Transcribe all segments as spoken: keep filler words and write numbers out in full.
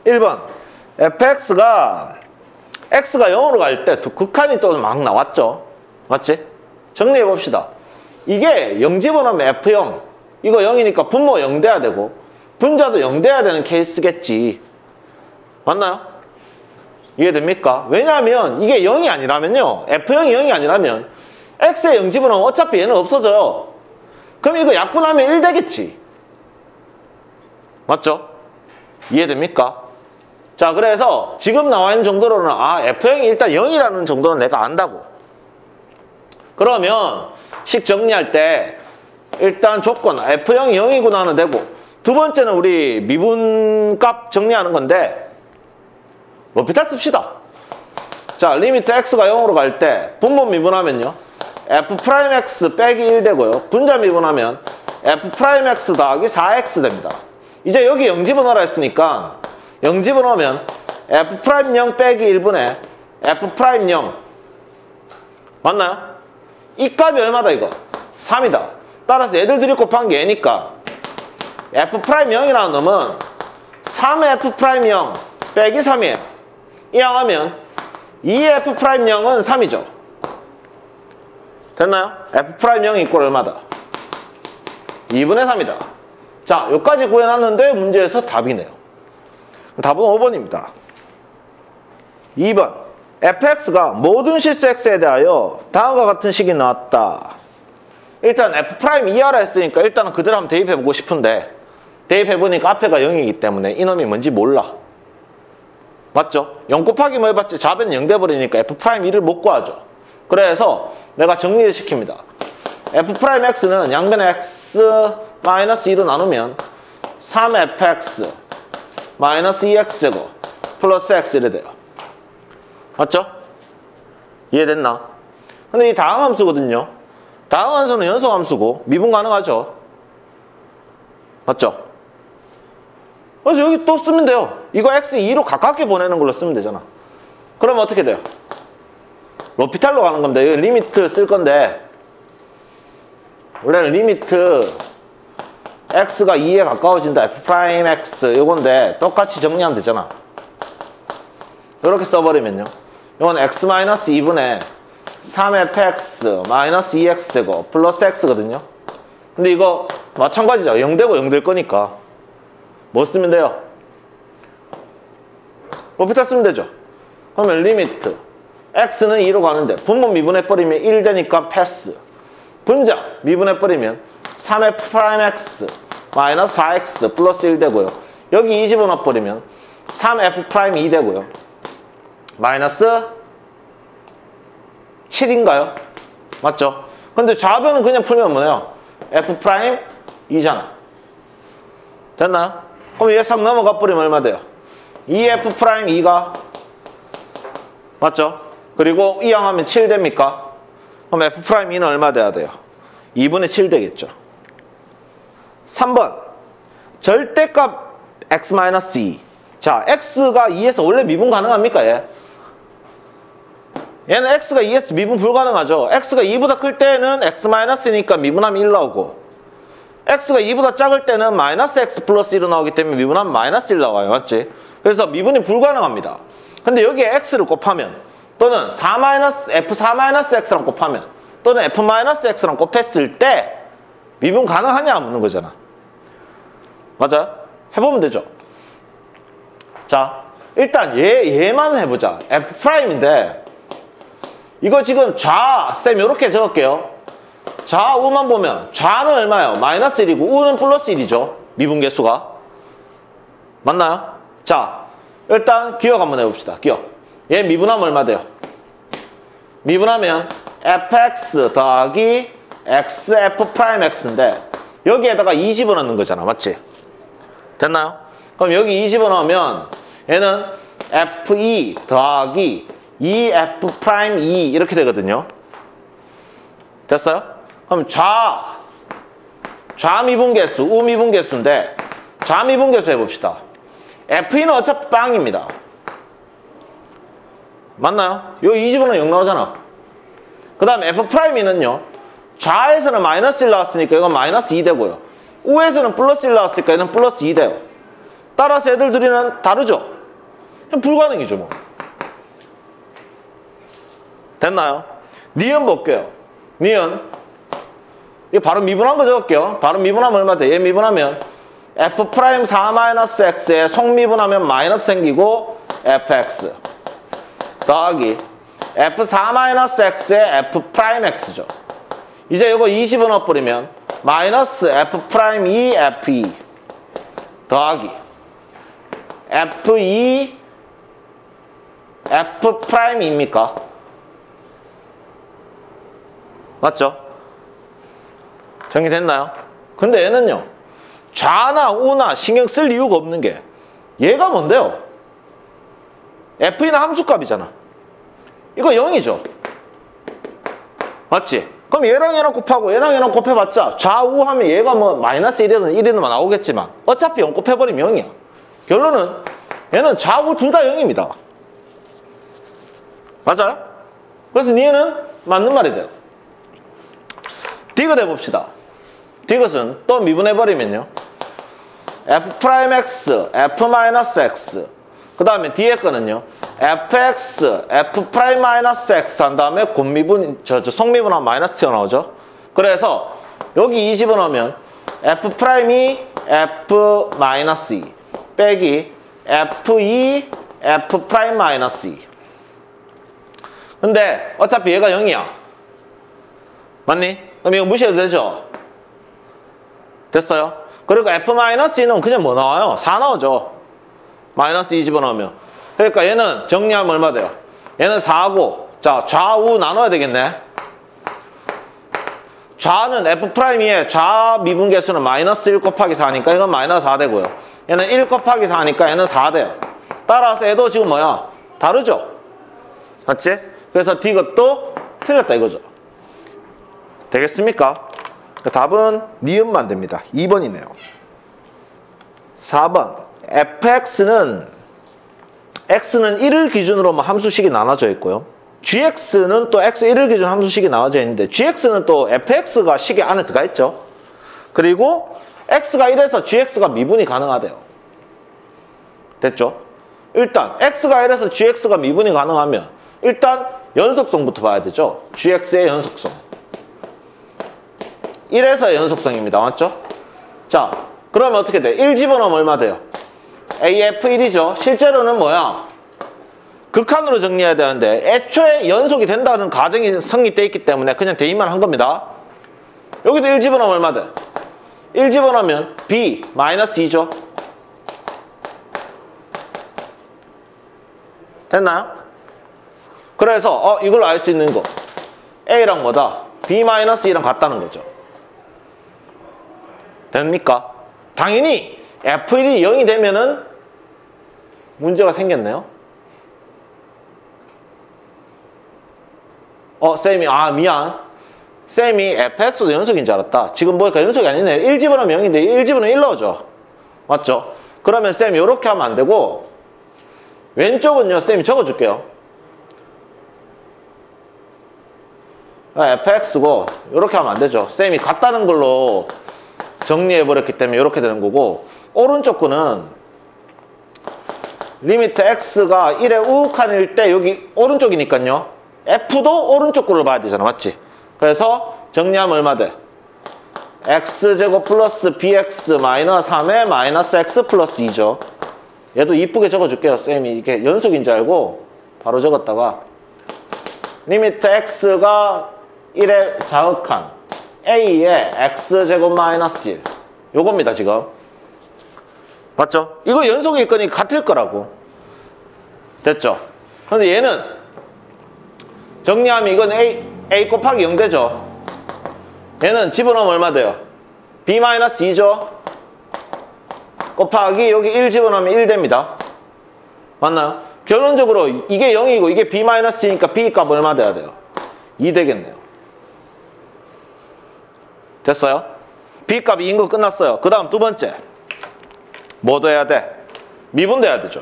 일 번 fx가 x가 영으로 갈 때 극한이 또 막 나왔죠. 맞지? 정리해 봅시다. 이게 영 집어넣으면 에프 영, 이거 영이니까 분모 영 돼야 되고 분자도 영 돼야 되는 케이스겠지. 맞나요? 이해됩니까? 왜냐하면 이게 영이 아니라면요, 에프 영이 영이 아니라면 x에 영 집어넣으면 어차피 얘는 없어져요. 그럼 이거 약분하면 일 되겠지. 맞죠? 이해됩니까? 자, 그래서 지금 나와 있는 정도로는 아, 에프 영이 일단 영이라는 정도는 내가 안다고. 그러면 식 정리할 때 일단 조건 에프 영이 영이구나 하면 되고, 두 번째는 우리 미분값 정리하는 건데 로피탈 씁시다. 자, 리미트 x가 영으로 갈 때 분모 미분하면요 f'x 빼기 일 되고요, 분자 미분하면 f'x 더하기 사 엑스 됩니다. 이제 여기 영 집어넣으라 했으니까 영 집어넣으면 f' 영 빼기 일분의 f' 영 맞나요? 이 값이 얼마다 이거? 삼이다. 따라서 얘들 둘이 곱한 게 얘니까 f' 영이라는 놈은 삼 에프 영 빼기 삼이에요. 이항하면 이 에프 영은 삼이죠. 됐나요? f' 영이 이꼴 얼마다? 이분의 삼이다. 자, 여기까지 구해놨는데 문제에서 답이네요. 답은 오 번입니다. 이 번 fx가 모든 실수 x에 대하여 다음과 같은 식이 나왔다. 일단 f' 이하라 했으니까 일단은 그대로 한번 대입해보고 싶은데 대입해보니까 앞에가 영이기 때문에 이놈이 뭔지 몰라. 맞죠? 영 곱하기 뭐 해봤지 좌변은 영 돼버리니까 f' 일을 못 구하죠. 그래서 내가 정리를 시킵니다. f'x는 양변에 x 마이너스 이로 나누면 삼 에프 엑스 마이너스 이 엑스 제곱 플러스 x 이래 돼요. 맞죠? 이해됐나? 근데 이 다항 함수거든요. 다항 함수는 연속 함수고 미분 가능하죠. 맞죠? 그래서 여기 또 쓰면 돼요. 이거 x 이로 가깝게 보내는 걸로 쓰면 되잖아. 그러면 어떻게 돼요? 로피탈로 가는 겁니다. 여기 리미트 쓸 건데 원래는 리미트 x가 이에 가까워진다 f'x 요건데 똑같이 정리하면 되잖아. 이렇게 써버리면요 이건 x 마이너스 이분의 삼 에프 엑스 마이너스 이 엑스 제곱 플러스 x거든요. 근데 이거 마찬가지죠. 영 되고 영 될 거니까 뭐 쓰면 돼요? 로피탈 쓰면 되죠. 그러면 리미트 x는 이로 가는데 분모 미분해버리면 일 되니까 패스, 분자 미분해버리면 삼 에프 엑스 마이너스 사 엑스 플러스 일 되고요. 여기 이 집어넣어버리면 삼 에프 이 되고요. 마이너스 칠인가요? 맞죠? 근데 좌변은 그냥 풀면 뭐예요? f' 이잖아. 됐나요? 그럼 얘 삼 넘어가 버리면 얼마 돼요? 이 에프 이가 맞죠? 그리고 이항하면 칠 됩니까? 그럼 f' 이는 얼마 돼야 돼요? 이분의 칠 되겠죠. 삼 번 절대값 x 마이너스 이. 자, x가 이에서 원래 미분 가능합니까? 얘? 얘는 x가 이에서 미분 불가능하죠. x가 이보다 클 때는 x 마이너스니까 미분하면 일 나오고 x가 이보다 작을 때는 마이너스 x 플러스 일이 나오기 때문에 미분하면 마이너스 일 나와요. 맞지? 그래서 미분이 불가능합니다. 근데 여기에 x를 곱하면 또는 사 마이너스 에프 사 마이너스 엑스랑 곱하면 또는 f 마이너스 엑스랑 곱했을 때 미분 가능하냐 묻는 거잖아. 맞아요? 해보면 되죠. 자, 일단 얘, 얘만 해보자. f'인데 이거 지금 좌, 쌤 요렇게 적을게요. 좌우만 보면 좌는 얼마예요? 마이너스 일이고 우는 플러스 일이죠. 미분계수가. 맞나요? 자, 일단 기억 한번 해봅시다. 기억. 얘 미분하면 얼마 돼요? 미분하면 fx 더하기 xf'x인데 여기에다가 이 집어넣는 거잖아. 맞지? 됐나요? 그럼 여기 이 집어넣으면 얘는 에프 이 더하기 이 에프 이 이렇게 되거든요. 됐어요? 그럼 좌 좌미분계수, 우미분계수인데 좌미분계수 해봅시다. 에프이는 어차피 빵입니다. 맞나요? 요 이 집어넣으면 영 나오잖아. 그 다음에 f'이는요 좌에서는 마이너스 일 나왔으니까 이건 마이너스 이 되고요. 우에서는 플러스 일 나왔으니까 얘는 플러스 이 돼요. 따라서 애들 둘이는 다르죠? 불가능이죠 뭐. 됐나요? 니은 볼게요. 니은 이거 바로 미분한 거 적을게요. 바로 미분하면 얼마 돼? 얘 미분하면 F 프라임 사 마이너스 X에 속미분하면 마이너스 생기고 에프엑스 더하기 F 사 마이너스 X에 F 프라임 X죠. 이제 이거 이십을 넣어버리면 마이너스 F 프라임 이 에프 이 더하기 에프 이 F 프라임 이입니까? 맞죠? 정리됐나요? 근데 얘는요 좌나 우나 신경 쓸 이유가 없는 게 얘가 뭔데요? 에프이는 함수값이잖아. 이거 영이죠. 맞지? 그럼 얘랑 얘랑 곱하고 얘랑 얘랑 곱해봤자 좌우 하면 얘가 뭐 마이너스 일이든 일이든 나오겠지만 어차피 영 곱해버리면 영이야. 결론은 얘는 좌우 둘 다 영입니다. 맞아요? 그래서 니은은 맞는 말이 돼요. 디귿 해봅시다. 디귿은 또 미분해버리면요 F 프라임 X, F 마이너스 X 그 다음에 뒤에 거는요 에프엑스, F 프라임 마이너스 X 한 다음에 곱미분, 저, 저 속미분하면 마이너스 튀어나오죠. 그래서 여기 이십을 넣으면 F 프라임이 F 마이너스 이 빼기 에프 이 F 프라임 마이너스 이. 근데 어차피 얘가 영이야. 맞니? 그럼 이거 무시해도 되죠? 됐어요? 그리고 F 마이너스 이는 그냥 뭐 나와요? 사 나오죠. 마이너스 이 집어넣으면. 그러니까 얘는 정리하면 얼마 돼요? 얘는 사고 자 좌우 나눠야 되겠네. 좌는 F'의 좌 미분계수는 마이너스 일 곱하기 사니까 이건 마이너스 사 되고요. 얘는 일 곱하기 사니까 얘는 사 돼요. 따라서 얘도 지금 뭐야? 다르죠? 맞지? 그래서 디귿도 틀렸다 이거죠. 되겠습니까? 답은 니은만 됩니다. 이 번이네요. 사 번 에프엑스는 x는 일을 기준으로 함수식이 나눠져 있고요. gx는 또 x 일을 기준 함수식이 나눠져 있는데 gx는 또 fx가 식의 안에 들어가 있죠. 그리고 x가 일에서 gx가 미분이 가능하대요. 됐죠? 일단 x가 일에서 gx가 미분이 가능하면 일단 연속성부터 봐야 되죠. gx의 연속성. 일에서의 연속성입니다. 맞죠? 자, 그러면 어떻게 돼? 일 집어넣으면 얼마 돼요? 에이에프 일이죠. 실제로는 뭐야? 극한으로 정리해야 되는데 애초에 연속이 된다는 가정이 성립되어 있기 때문에 그냥 대입만 한 겁니다. 여기도 일 집어넣으면 얼마 돼? 일 집어넣으면 b 마이너스 이죠. 됐나요? 그래서 어 이걸 알 수 있는 거 a랑 뭐다? b 마이너스 이랑 같다는 거죠. 됩니까? 당연히 에프 일이 영이 되면은 문제가 생겼네요. 어, 쌤이, 아, 미안. 쌤이 에프엑스도 연속인 줄 알았다. 지금 보니까 연속이 아니네요. 일 집어넣으면 영인데 일 집어넣으면 일 넣어줘. 맞죠? 그러면 쌤이 이렇게 하면 안 되고, 왼쪽은요, 쌤이 적어줄게요. 에프엑스고, 이렇게 하면 안 되죠. 쌤이 같다는 걸로 정리해버렸기 때문에 이렇게 되는 거고, 오른쪽 거는 리미트 x가 일에 우극한일 때 여기 오른쪽이니까요. f도 오른쪽 거를 봐야 되잖아. 맞지? 그래서 정리하면 얼마 돼? x제곱 플러스 bx 마이너스 삼에 마이너스 x 플러스 이죠. 얘도 이쁘게 적어줄게요. 쌤이 이게 연속인 줄 알고 바로 적었다가 리미트 x가 일에 자극한 a에 x제곱 마이너스 일 요겁니다. 지금 맞죠? 이거 연속일 거니 같을 거라고. 됐죠? 근데 얘는 정리하면 이건 A, A 곱하기 영 되죠? 얘는 집어넣으면 얼마 돼요? b 마이너스 이죠? 곱하기 여기 일 집어넣으면 일 됩니다. 맞나요? 결론적으로 이게 영이고 이게 b 마이너스 이니까 b 값 얼마 돼야 돼요? 이 되겠네요. 됐어요? b 값이 이인 거 끝났어요. 그 다음 두 번째 뭐 돼야 돼? 미분돼야 되죠.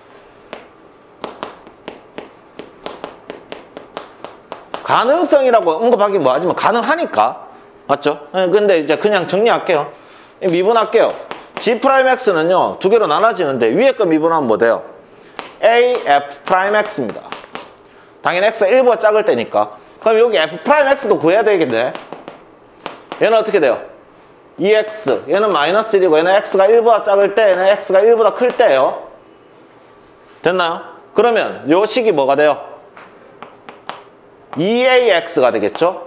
가능성이라고 언급하기 뭐하지만 가능하니까. 맞죠? 근데 이제 그냥 정리할게요. 미분할게요. G'X는요 두 개로 나눠지는데 위에 거 미분하면 뭐 돼요? A F 프라임 X입니다. 당연히 X가 일보다 작을 때니까. 그럼 여기 F 프라임 X도 구해야 되겠네. 얘는 어떻게 돼요? 이 엑스, 얘는 마이너스 일이고 얘는 X가 일보다 작을 때 얘는 X가 일보다 클 때예요. 됐나요? 그러면 요 식이 뭐가 돼요? 이 에이 엑스가 되겠죠?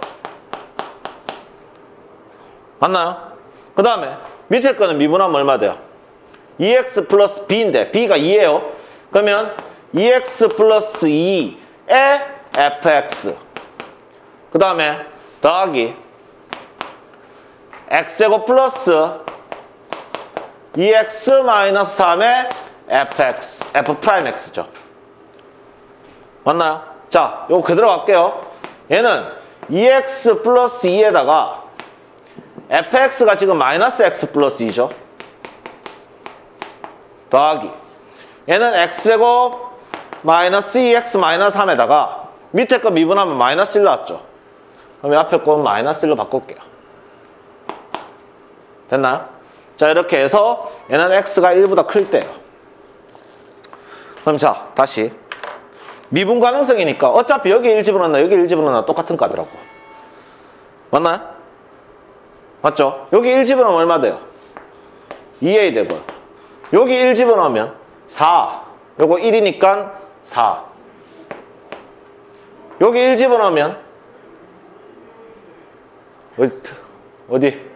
맞나요? 그 다음에 밑에 거는 미분하면 얼마 돼요? 이 엑스 플러스 B인데 B가 이예요. 그러면 이 엑스 플러스 이의 에프 엑스 그 다음에 더하기 X제곱 플러스 이 엑스 마이너스 삼의 에프 엑스, F 프라임 X죠. 맞나요? 자, 요거 그대로 갈게요. 얘는 이 엑스 플러스 이에다가 에프 엑스가 지금 마이너스 X 플러스 이죠. 더하기 얘는 X제곱 마이너스 이 엑스 마이너스 삼에다가 밑에 거 미분하면 마이너스 일 나왔죠. 그럼 앞에 거 마이너스 일로 바꿀게요. 됐나요? 자, 이렇게 해서 얘는 X가 일보다 클 때예요. 그럼 자, 다시 미분 가능성이니까 어차피 여기 일 집어넣나 여기 일 집어넣나 똑같은 값이라고. 맞나요? 맞죠? 여기 일 집어넣으면 얼마 돼요? 이 에이 되고요. 여기 일 집어넣으면 사. 요거 일이니까 사. 여기 일 집어넣으면 어디?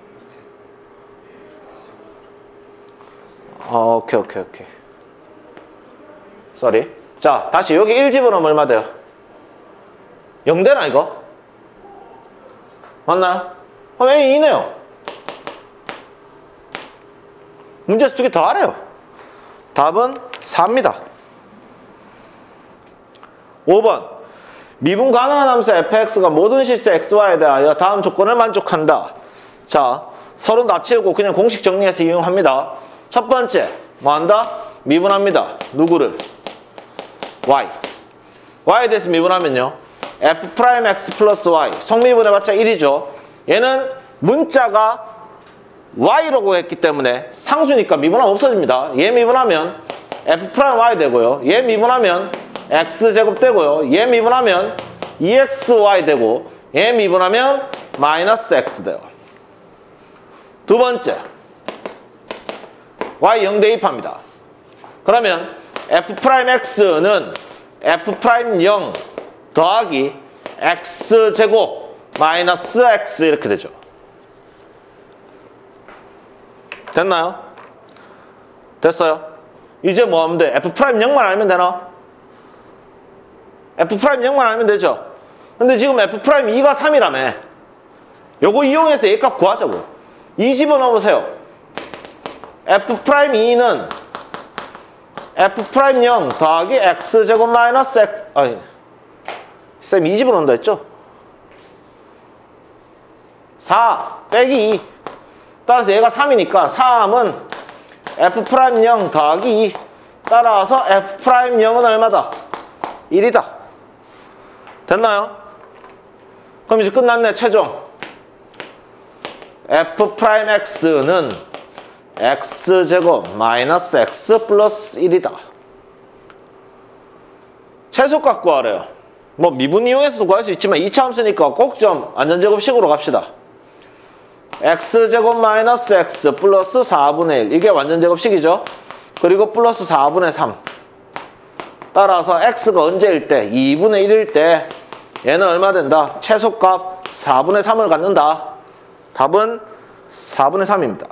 어, 오케이, 오케이, 오케이. 쏘리. 자, 다시 여기 일 집어넣으면 얼마 돼요? 영 되나, 이거? 맞나요? 그럼 A 이네요. 문제에서 두 개 더 하래요. 답은 사입니다. 오 번. 미분 가능한 함수 에프 엑스가 모든 실수 엑스 와이에 대하여 다음 조건을 만족한다. 자, 서로 다 채우고 그냥 공식 정리해서 이용합니다. 첫 번째, 뭐 한다? 미분합니다. 누구를? Y. Y에 대해서 미분하면요. F 프라임 X 플러스 Y. 속미분해봤자 일이죠. 얘는 문자가 Y라고 했기 때문에 상수니까 미분하면 없어집니다. 얘 미분하면 F 프라임 Y 되고요. 얘 미분하면 X제곱 되고요. 얘 미분하면 이 엑스 와이 되고 얘 미분하면 마이너스 X 돼요. 두 번째, Y 영 대입합니다. 그러면 F 프라임 X는 F 프라임 영 더하기 X제곱 마이너스 X 이렇게 되죠. 됐나요? 됐어요? 이제 뭐 하면 돼? F 프라임 영만 알면 되나? F 프라임 영만 알면 되죠. 근데 지금 F 프라임 이가 삼이라며. 요거 이용해서 얘 값 구하자고. 이 집어넣어보세요. F 프라임 이는 F 프라임 영 더하기 X제곱 마이너스 X. 아니, 쌤 이 집어넣는다 했죠? 사 빼기 이. 따라서 얘가 삼이니까 삼은 F 프라임 영 더하기 이. 따라서 F 프라임 영은 얼마다? 일이다. 됐나요? 그럼 이제 끝났네. 최종 F 프라임 X는 X제곱 마이너스 X 플러스 일이다. 최소값 구하래요. 뭐 미분 이용해서도 구할 수 있지만 이 차 함수니까 꼭 좀 완전제곱식으로 갑시다. X제곱 마이너스 X 플러스 사분의 일. 이게 완전제곱식이죠. 그리고 플러스 사분의 삼. 따라서 X가 언제일 때? 이분의 일일 때 얘는 얼마 된다? 최소값 사분의 삼을 갖는다. 답은 사분의 삼입니다.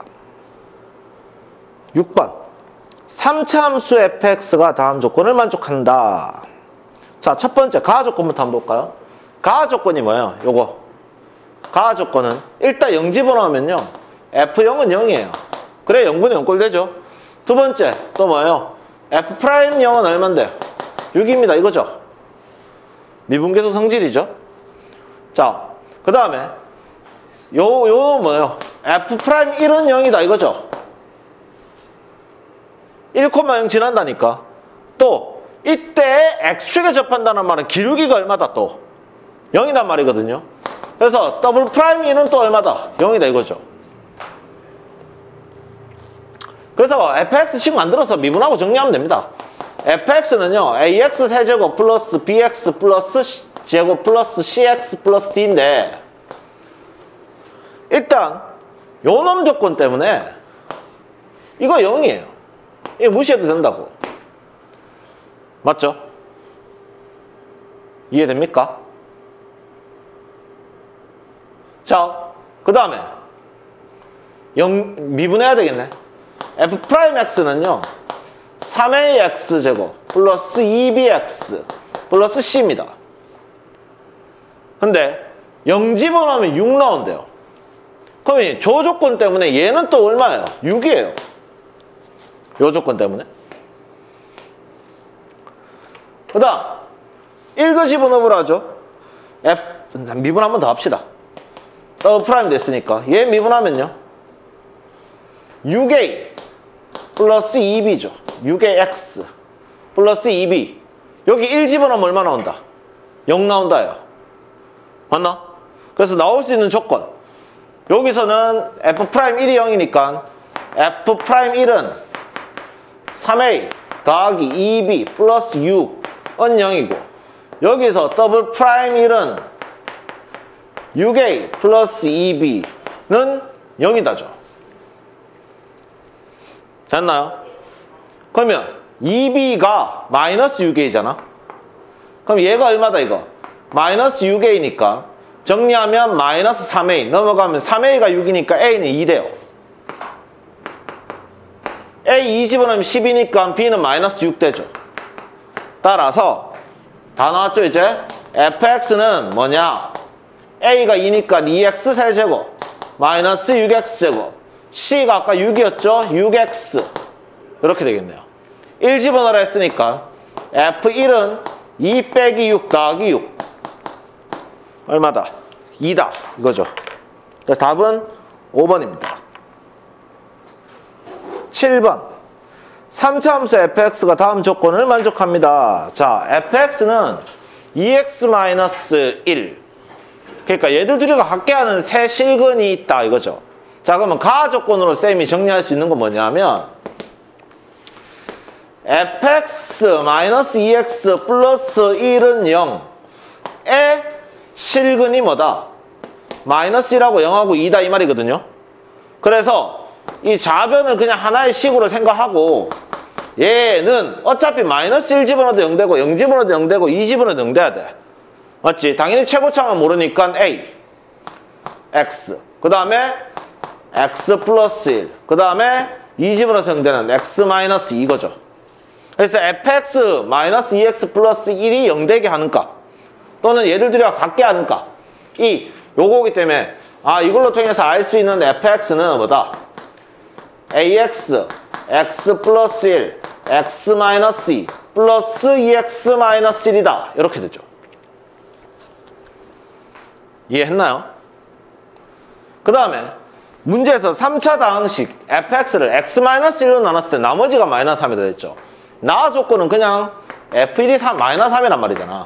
육 번. 삼 차 함수 에프 엑스가 다음 조건을 만족한다. 자, 첫 번째 가하 조건부터 한번 볼까요? 가하 조건이 뭐예요? 요거. 가하 조건은 일단 영 집어넣으면요. 에프 영은 영이에요. 그래 영분의 영꼴 되죠. 두 번째 또 뭐예요? F 프라임 영은 얼만데? 육입니다. 이거죠. 미분계수 성질이죠. 자, 그 다음에 요, 요 뭐예요? F 프라임 일은 영이다. 이거죠. 일 콤마 영 지난다니까. 또 이때 X축에 접한다는 말은 기울기가 얼마다 또? 영이란 말이거든요. 그래서 더블 프라임 일은 또 얼마다? 영이다 이거죠. 그래서 에프 엑스식 만들어서 미분하고 정리하면 됩니다. 에프엑스는요 에이엑스 세제곱 플러스 비엑스 플러스 제곱 플러스 씨엑스 플러스 d인데 일단 요놈 조건 때문에 이거 영이에요. 이거 무시해도 된다고. 맞죠? 이해됩니까? 자, 그 다음에 미분해야 되겠네. f'x는요 삼 에이엑스 제곱 플러스 이 비엑스 플러스 c입니다. 근데 영 집어넣으면 육 나온대요. 그럼 저 조건 때문에 얘는 또 얼마예요? 육이에요. 요 조건 때문에. 그 다음 일 더 집어넣으라 하죠. F, 미분 한 번 더 합시다. 더블 프라임 됐으니까 얘 미분하면요 육 에이 플러스 이 비죠. 육 에이 엑스 플러스 이 비. 여기 일 집어넣으면 얼마 나온다? 영 나온다요. 맞나? 그래서 나올 수 있는 조건 여기서는 F'일이 영이니까 F'일은 삼 에이 더하기 이 비 플러스 육은 영이고 여기서 더블 프라임 일은 육 에이 플러스 이 비는 영이다죠. 됐나요? 그러면 이 비가 마이너스 육 에이잖아. 그럼 얘가 얼마다 이거? 마이너스 육 에이니까 정리하면 마이너스 삼 에이 넘어가면 삼 에이가 육이니까 A는 이 돼요. A 이 집어넣으면 십이니까 B는 마이너스 육 되죠. 따라서 다 나왔죠 이제? fx는 뭐냐? A가 이니까 이 엑스 세제곱 마이너스 육 엑스 제곱 C가 아까 육이었죠? 육 엑스 이렇게 되겠네요. 일 집어넣으라 했으니까 F일은 이 빼기 육 더하기 육 얼마다? 이다 이거죠. 그래서 답은 오 번입니다. 칠 번 삼 차 함수 fx가 다음 조건을 만족합니다. 자, fx는 이 엑스 마이너스 일 그러니까 얘들 둘이가 같게 하는 세 실근이 있다 이거죠. 자, 그러면 가 조건으로 쌤이 정리할 수 있는 건 뭐냐면 fx 마이너스 이 엑스 플러스 일은 영의 실근이 뭐다? 마이너스 일하고 영하고 이다 이 말이거든요. 그래서 이 좌변을 그냥 하나의 식으로 생각하고 얘는 어차피 마이너스 일 집어넣어도 영 되고 영 집어넣어도 영 되고 이 집어넣어도 영 돼야 돼. 맞지? 당연히 최고차만 모르니까 A X 그 다음에 X 플러스 일 그 다음에 이 집어넣어서 영 되는 X 마이너스 이거죠. 그래서 fx 마이너스 이 엑스 플러스 일이 영 되게 하는가 또는 얘들 둘이가 같게 하는가 이 요거기 때문에 아 이걸로 통해서 알 수 있는 fx는 뭐다? ax x 플러스 일 x 마이너스 이 플러스 이 엑스 마이너스 일이다 이렇게 되죠. 이해했나요? 그 다음에 문제에서 삼 차 다항식 fx를 x 마이너스 일로 나눴을 때 나머지가 마이너스 삼이 됐죠. 나 조건은 그냥 에프일이 마이너스 삼이란 말이잖아.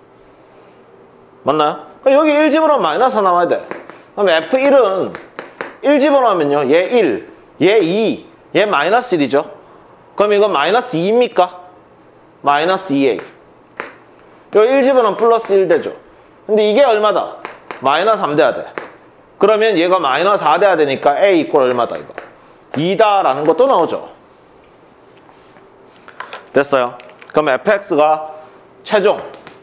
맞나요? 그럼 여기 일 집어넣으면 마이너스 나와야 돼. 그럼 에프일은 일 집어넣으면요 얘 일, 얘 이, 얘 마이너스 일이죠. 그럼 이건 마이너스 이입니까? 마이너스 이 에이. 여기 일 집어넣으면 플러스 일 되죠. 근데 이게 얼마다? 마이너스 삼 돼야 돼. 그러면 얘가 마이너스 사 돼야 되니까 A 이꼴 얼마다 이거? 이다라는 것도 나오죠. 됐어요. 그럼 fx가 최종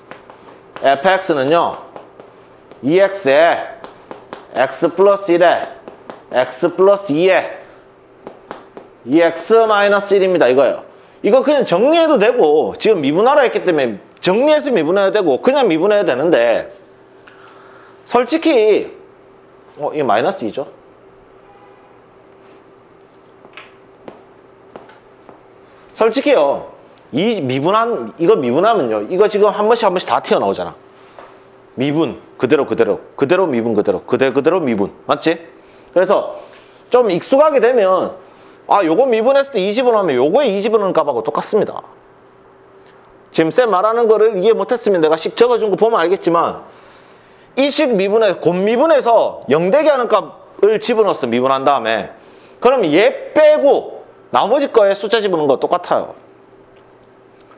fx는요 이 엑스에 x 플러스 일에 x 플러스 이에 이 엑스 마이너스 일입니다 이거예요. 이거 그냥 정리해도 되고 지금 미분하라 했기 때문에 정리해서 미분해야 되고 그냥 미분해야 되는데 솔직히 어 이게 마이너스 이죠. 솔직히요 이 미분한 이거 미분하면요 이거 지금 한 번씩 한 번씩 다 튀어나오잖아. 미분 그대로 그대로 그대로 미분 그대로 그대로 그대로 미분 맞지? 그래서 좀 익숙하게 되면 아 요거 미분했을 때 이 집어넣으면 요거에 이 집어넣는 값하고 똑같습니다. 지금 쌤 말하는 거를 이해 못했으면 내가 식 적어준 거 보면 알겠지만 이 식 미분에 곰 미분해서 영 되게 하는 값을 집어넣었어. 미분한 다음에 그럼 얘 빼고 나머지 거에 숫자 집어넣는 거 똑같아요.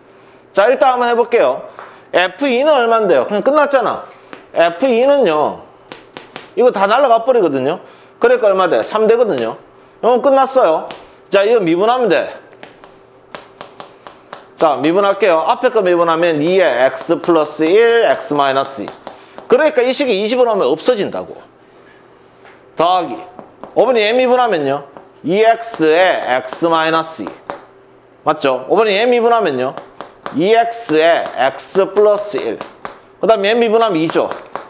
자, 일단 한번 해볼게요. 에프 이는 얼만데요? 그냥 끝났잖아. 에프 이는요, 이거 다 날라가 버리거든요. 그러니까 얼마 돼? 삼 되거든요. 이건 끝났어요. 자, 이거 미분하면 돼. 자, 미분할게요. 앞에 거 미분하면 이에 x 플러스 일, x 마이너스 이. 그러니까 이 식이 이십으로 하면 없어진다고. 더하기. 오 번이 얘 미분하면요. 이 엑스에 x 마이너스 이. 맞죠? 오 번이 얘 미분하면요. 이 엑스에 x 플러스 일. 그 다음에 얘 미분하면 이죠.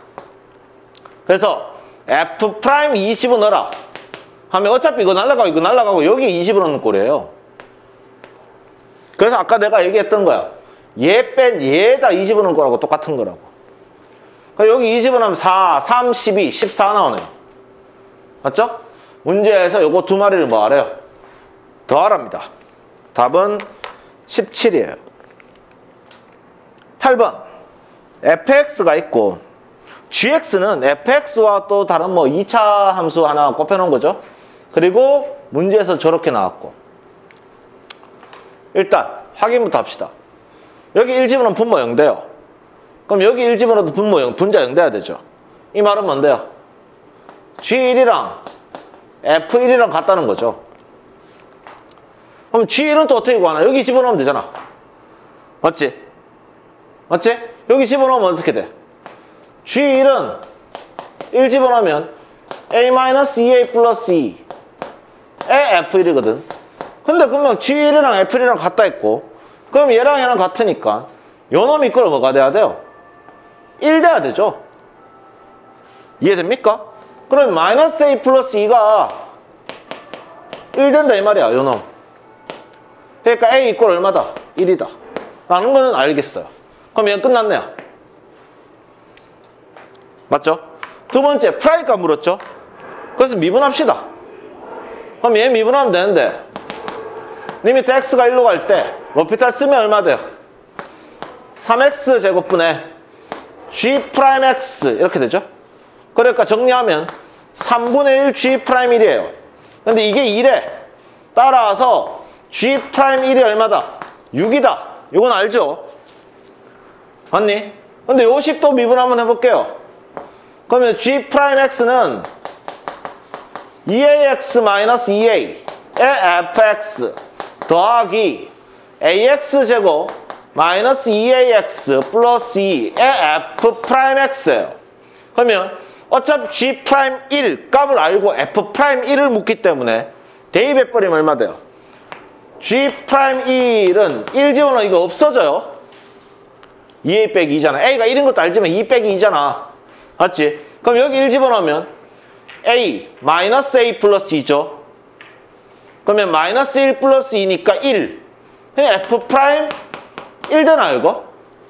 그래서 f 프라임 이십을 넣어라 하면 어차피 이거 날라가고 이거 날라가고 여기 이십을 넣는 꼴이에요. 그래서 아까 내가 얘기했던 거야. 얘 뺀 얘에다 이십을 넣는 거라고 똑같은 거라고. 그러니까 여기 이십을 하면 사, 삼, 십이, 십사 나오네요. 맞죠? 문제에서 요거 두 마리를 뭐 하래요? 더하랍니다. 답은 십칠이에요. 팔 번 에프엑스가 있고 지엑스는 에프엑스와 또 다른 뭐 이 차 함수 하나 곱해놓은 거죠. 그리고 문제에서 저렇게 나왔고. 일단 확인부터 합시다. 여기 일 집어넣으면 분모 영 돼요. 그럼 여기 일 집어넣어도 분모 영, 분자 영 돼야 되죠. 이 말은 뭔데요? 지 일이랑 에프 일이랑 같다는 거죠. 그럼 지 일은 또 어떻게 구하나? 여기 집어넣으면 되잖아. 맞지? 맞지? 여기 집어넣으면 어떻게 돼? 지 일은 일 집어넣으면 a 마이너스 이 에이 플러스 이에 에프 일이거든. 근데 그러면 지 일이랑 에프 일이랑 같다 했고, 그럼 얘랑 얘랑 같으니까 요 놈이 걸 뭐가 돼야 돼요? 일 돼야 되죠. 이해됩니까? 그럼 마이너스 a 플러스 이가 일 된다 이 말이야, 요 놈. 그러니까 a 이꼴 얼마다? 일이다 라는 거는 알겠어요. 그럼 얘는 끝났네요. 맞죠? 두 번째, 프라이값 물었죠? 그래서 미분합시다. 그럼 얘 미분하면 되는데, 리미트 x가 일로 갈 때 로피탈 쓰면 얼마 돼요? 삼 엑스 제곱분의 g 프라임 x 이렇게 되죠? 그러니까 정리하면 삼분의 일 g 프라임 일이에요. 근데 이게 일에 따라서 g 프라임 일이 얼마다? 육이다. 이건 알죠? 맞니? 근데 요 식도 미분 한번 해볼게요. 그러면 g 프라임 x는 이 에이 엑스 마이너스 이 에이의 에프엑스 더하기 에이엑스 제곱 마이너스 이 에이 엑스 플러스 이의 f 프라임 x예요. 그러면 어차피 g 프라임 일 값을 알고 f 프라임 일을 묻기 때문에 대입해버리면 얼마 돼요? g 프라임 일은 일 집어넣으면 이거 없어져요. 이 에이 빼기 이잖아. a가 일인 것도 알지만 이 빼기 이잖아. 맞지? 그럼 여기 일 집어넣으면 a 마이너스 a 플러스 이죠. 그러면 마이너스 일 플러스 이니까 일. 그냥 f 프라임 일 되나요 이거?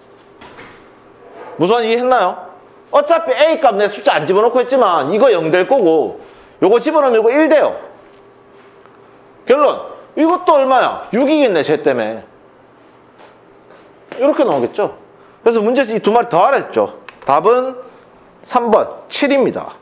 무슨 이해했나요? 어차피 a 값 내 숫자 안 집어넣고 했지만 이거 영 될 거고, 요거 집어넣으면 이거 일 돼요. 결론, 이것도 얼마야? 육이겠네 쟤 때문에. 이렇게 나오겠죠. 그래서 문제에서 이 두 마리 더하라 했죠. 답은 삼 번 칠입니다.